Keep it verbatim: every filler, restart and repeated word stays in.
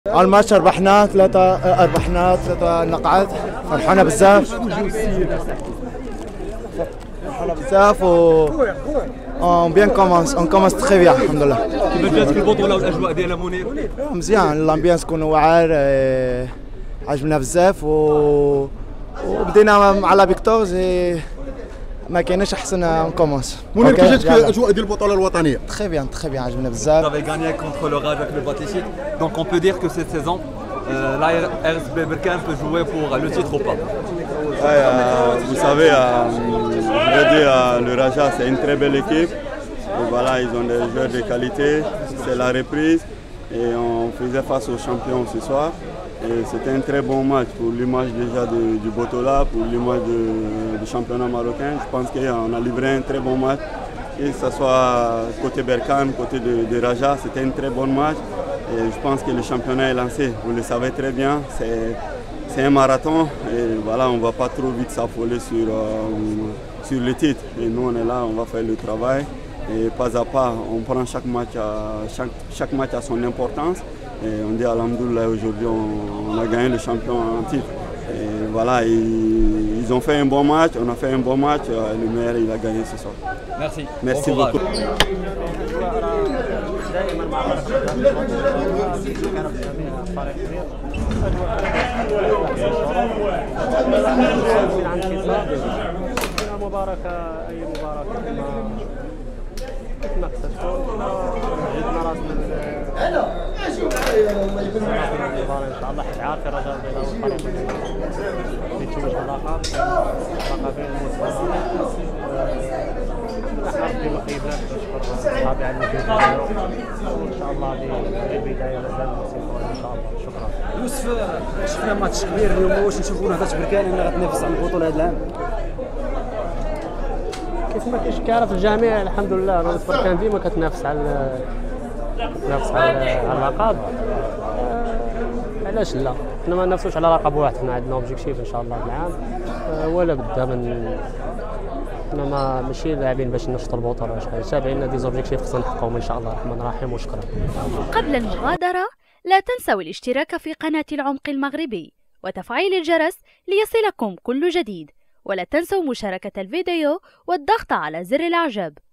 على الماتش ربحنا ثلاثة ربحنا ثلاثة نقعات، فرحانة بزاف فرحانة بزاف و اون بيان كومونس اون كومونس تخي بيان الحمد لله. كيفاش جاتك البطولة والاجواء ديالها منير؟ مزيان، الامبيانس كون واعر، عجبنا بزاف و وبدينا مع لا فيكتورز، ما كايناش احسن اون كومونس. منير كيفاش جاتك الاجواء ديال البطولة الوطنية؟ تخي بيان تخي بيان عجبنا بزاف. Vous avez gagné contre le Raja Club Athlétique, donc on peut dire que cette saison euh, la R S B Berkane peut jouer pour le titre ou pas? Ouais, euh, vous savez, euh, je veux dire, euh, le Raja c'est une très belle équipe. Et voilà, ils ont des joueurs de qualité, c'est la reprise et on faisait face aux champions ce soir. Et c'était un très bon match pour l'image déjà de, du Botola, pour l'image du championnat marocain. Je pense qu'on a livré un très bon match. Que ce soit côté Berkane, côté de, de Raja, c'était un très bon match. Et je pense que le championnat est lancé. Vous le savez très bien, c'est un marathon. Et voilà, on ne va pas trop vite s'affoler sur, euh, sur le titre. Et nous, on est là, on va faire le travail. Et pas à pas, on prend chaque match à, chaque, chaque match à son importance. Et on dit alhamdoulilah, aujourd'hui on, on a gagné le champion en titre. Et voilà, ils, ils ont fait un bon match, on a fait un bon match, le meilleur il a gagné ce soir. Merci. Merci bon beaucoup. مباركة أي مباركة كما كسبتوا جدنا راسنا المباراة إن شاء الله، حيت عارف الرجاء البيضاء والفريق اللي يتوج باللقب اللقب بين الموسم احنا ربي ما خيبناش، كنشكر صحابي على المجهود ديالو وإن شاء الله هذه البداية مازال الموسم إن شاء الله. شكرا. يوسف، شفنا ماتش كبير اليوم، واش نشوفوا نهضة بركان اللي غتنافس على البطولة هذا العام؟ كيف ما كيشكى في الجميع الحمد لله، نهضة بركان ديما كتنافس على كتنافس على على اللقب، علاش لا؟ حنا ما ننافسوش على لقب واحد، حنا عندنا اوبجيكتيف ان شاء الله هذا العام ولا بدا من حنا ما ماشي لاعبين باش نشطوا البطوله ولا شي حاجه، عندنا دي زوبجيكتيف خصنا نحققهم ان شاء الله الرحمن الرحيم. وشكرا. قبل المغادرة لا تنسوا الاشتراك في قناة العمق المغربي وتفعيل الجرس ليصلكم كل جديد، ولا تنسوا مشاركة الفيديو والضغط على زر الإعجاب.